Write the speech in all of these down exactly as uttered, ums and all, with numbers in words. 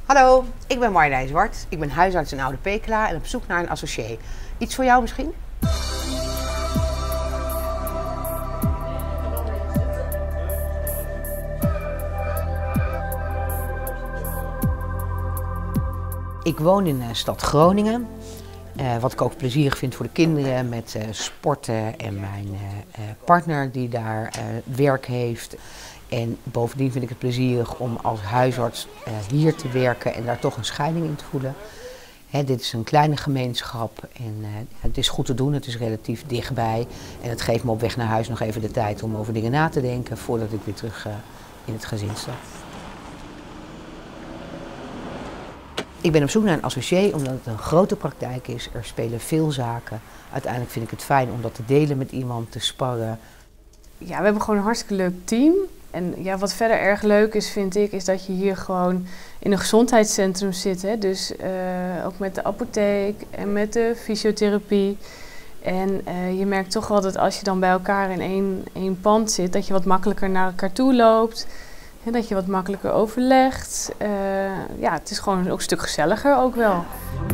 Hallo, ik ben Marjolein Zwart. Ik ben huisarts in Oude Pekela en op zoek naar een associé. Iets voor jou misschien? Ik woon in de stad Groningen. Uh, wat ik ook plezierig vind voor de kinderen met uh, sporten en mijn uh, partner die daar uh, werk heeft. En bovendien vind ik het plezierig om als huisarts uh, hier te werken en daar toch een scheiding in te voelen. Hè, dit is een kleine gemeenschap en uh, het is goed te doen, het is relatief dichtbij. En het geeft me op weg naar huis nog even de tijd om over dingen na te denken voordat ik weer terug uh, in het gezin sta. Ik ben op zoek naar een associé omdat het een grote praktijk is. Er spelen veel zaken. Uiteindelijk vind ik het fijn om dat te delen met iemand, te sparren. Ja, we hebben gewoon een hartstikke leuk team. En ja, wat verder erg leuk is, vind ik, is dat je hier gewoon in een gezondheidscentrum zit. Hè? Dus uh, ook met de apotheek en met de fysiotherapie. En uh, je merkt toch wel dat als je dan bij elkaar in één, één pand zit, dat je wat makkelijker naar elkaar toe loopt. En dat je wat makkelijker overlegt. Uh, ja, het is gewoon ook een stuk gezelliger ook wel.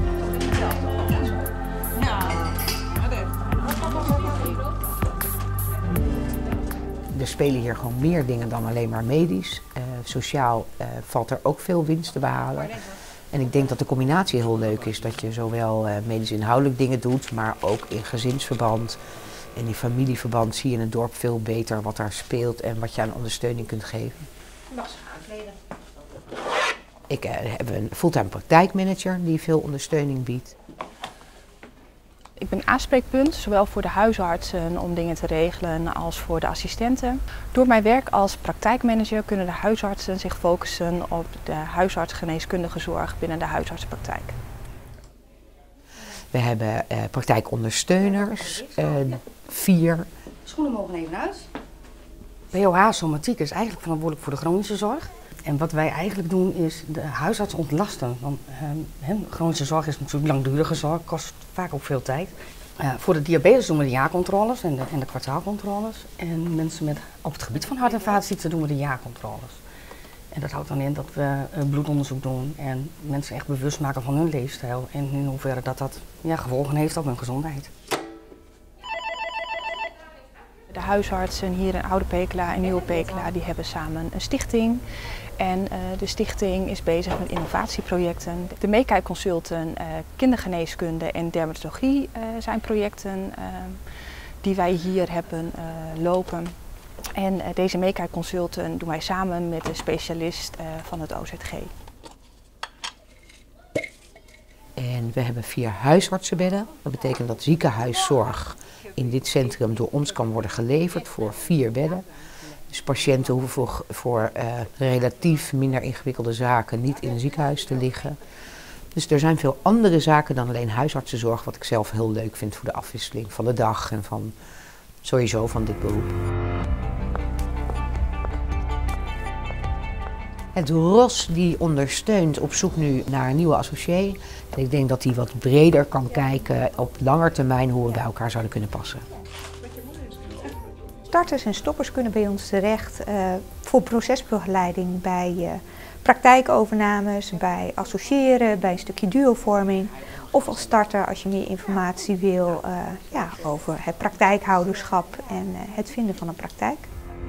Er spelen hier gewoon meer dingen dan alleen maar medisch. Uh, sociaal uh, valt er ook veel winst te behalen. En ik denk dat de combinatie heel leuk is. Dat je zowel uh, medisch inhoudelijk dingen doet, maar ook in gezinsverband. En in familieverband zie je in het dorp veel beter wat daar speelt en wat je aan ondersteuning kunt geven. Mag ze aankleden. Ik uh, heb een fulltime praktijkmanager die veel ondersteuning biedt. Ik ben aanspreekpunt, zowel voor de huisartsen om dingen te regelen als voor de assistenten. Door mijn werk als praktijkmanager kunnen de huisartsen zich focussen op de huisartsgeneeskundige zorg binnen de huisartsenpraktijk. We hebben uh, praktijkondersteuners, uh, vier. Schoenen mogen even uit. P O H somatiek is eigenlijk verantwoordelijk voor de chronische zorg. En wat wij eigenlijk doen is de huisarts ontlasten. Want uh, chronische zorg is natuurlijk langdurige zorg, kost vaak ook veel tijd. Uh, voor de diabetes doen we de jaarcontroles en de, en de kwartaalcontroles. En mensen met, op het gebied van hart- en vaatziekten doen we de jaarcontroles. En dat houdt dan in dat we uh, bloedonderzoek doen en mensen echt bewust maken van hun leefstijl. En in hoeverre dat dat ja, gevolgen heeft op hun gezondheid. De huisartsen hier in Oude Pekela en Nieuwe Pekela die hebben samen een stichting. En uh, de stichting is bezig met innovatieprojecten. De meekijkconsulten, uh, kindergeneeskunde en dermatologie uh, zijn projecten uh, die wij hier hebben uh, lopen. En uh, deze meekijkconsulten doen wij samen met de specialist uh, van het O Z G. En we hebben vier huisartsenbedden. Dat betekent dat ziekenhuiszorg in dit centrum door ons kan worden geleverd voor vier bedden. Dus patiënten hoeven voor, voor uh, relatief minder ingewikkelde zaken niet in een ziekenhuis te liggen. Dus er zijn veel andere zaken dan alleen huisartsenzorg, wat ik zelf heel leuk vind voor de afwisseling van de dag en van sowieso van dit beroep. Het R O S die ondersteunt op zoek nu naar een nieuwe associé. En ik denk dat hij wat breder kan kijken op lange termijn hoe we bij elkaar zouden kunnen passen. Starters en stoppers kunnen bij ons terecht uh, voor procesbegeleiding bij uh, praktijkovernames, bij associëren, bij een stukje duovorming. Of als starter als je meer informatie wil uh, ja, over het praktijkhouderschap en uh, het vinden van een praktijk.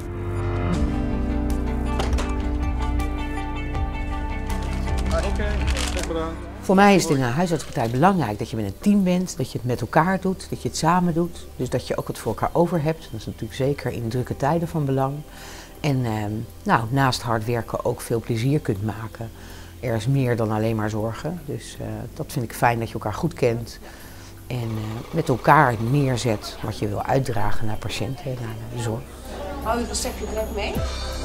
Oké, okay, gedaan. Voor mij is het in een huisartspraktijk belangrijk dat je met een team bent, dat je het met elkaar doet, dat je het samen doet. Dus dat je ook het voor elkaar over hebt. Dat is natuurlijk zeker in drukke tijden van belang. En eh, nou, naast hard werken ook veel plezier kunt maken. Er is meer dan alleen maar zorgen. Dus uh, dat vind ik fijn dat je elkaar goed kent. En uh, met elkaar neerzet wat je wil uitdragen naar patiënten en naar de zorg. Hou je receptje direct mee?